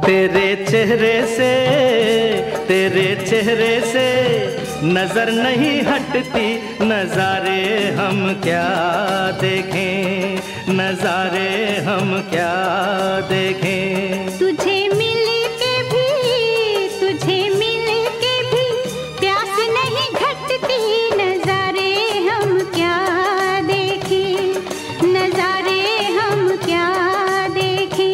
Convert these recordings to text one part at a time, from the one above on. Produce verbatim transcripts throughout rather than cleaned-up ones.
तेरे चेहरे से तेरे चेहरे से नजर नहीं हटती, नजारे हम क्या देखें, नजारे हम क्या देखें। तुझे मिल के भी तुझे मिल के भी प्यास नहीं घटती, नजारे हम क्या देखें, नजारे हम क्या देखें।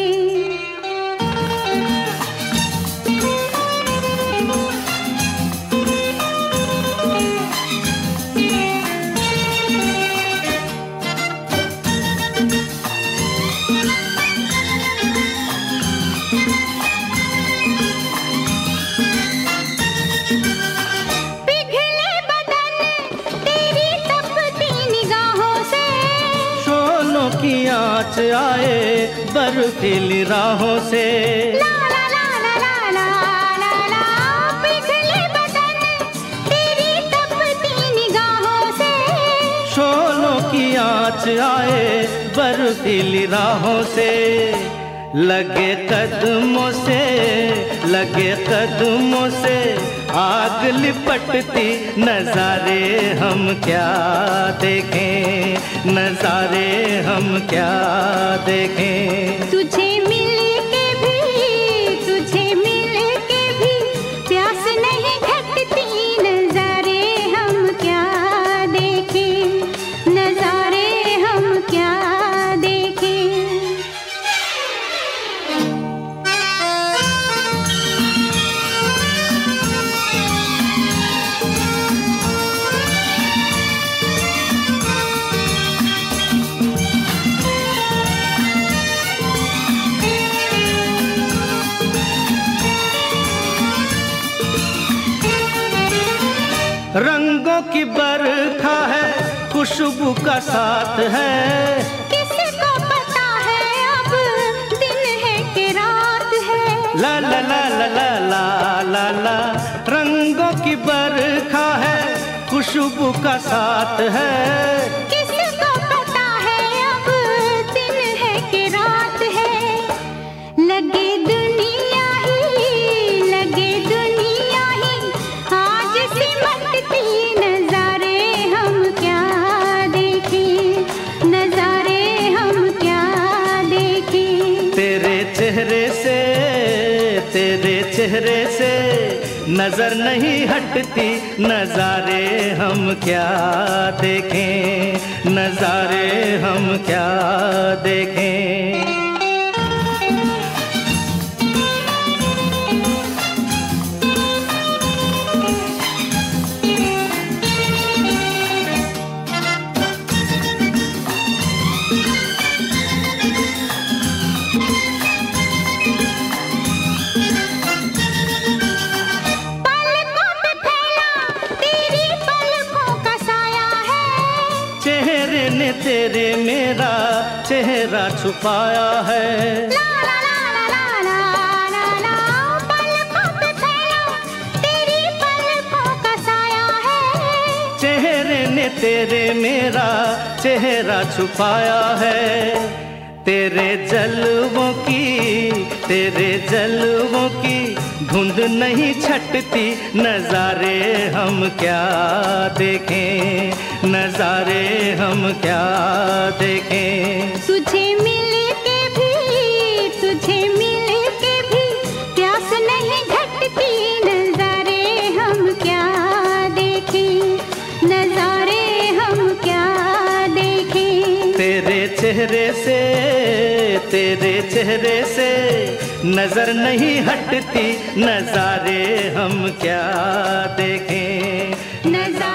की आँच आए बर्फीली राहों से, ला ला ला ला ला ला ला ला, पिघले बदन तेरी तपती निगाहों से। शोलों की आँच आए बर्फीली राहों से, लगे कदमों से लगे कदमों से आग लिपटती, नजारे हम क्या देखें, नजारे हम क्या देखें। तुझे मिल के भी तुझे मिल के भी प्यास नहीं घटती, नजारे हम क्या देखें, नजारे हम क्या देखें। रंगों की बरखा है, खुशबू का साथ है, किसको पता है अब दिन है कि रात है। ला ला ला ला ला ला ला ला, रंगों की बरखा है, खुशबू का साथ है, किसको पता है अब दिन है कि रात है। लगे दुनिया ही लगे दुनिया ही आज सिमटती, नजारे हम क्या देखें, नजारे हम क्या देखें। तेरे चेहरे से तेरे चेहरे से नजर नहीं हटती, नजारे हम क्या देखें, नजारे हम क्या देखें। चेहरे ने तेरे मेरा चेहरा छुपाया है, ला ला ला ला ला ला ला ला, पलकों पे फैला तेरी पलकों का साया है। चेहरे ने तेरे मेरा चेहरा छुपाया है, तेरे जलवों की तेरे जलवों की धुंध नहीं छटती, नजारे हम क्या देखें, नजारे हम क्या देखें। तुझे मिल के भी तुझे मिल के भी प्यास नहीं घटती, नजारे हम क्या देखें, नजारे हम क्या देखें। तेरे चेहरे से तेरे चेहरे से नजर नहीं हटती, नजारे हम क्या देखें, नजारे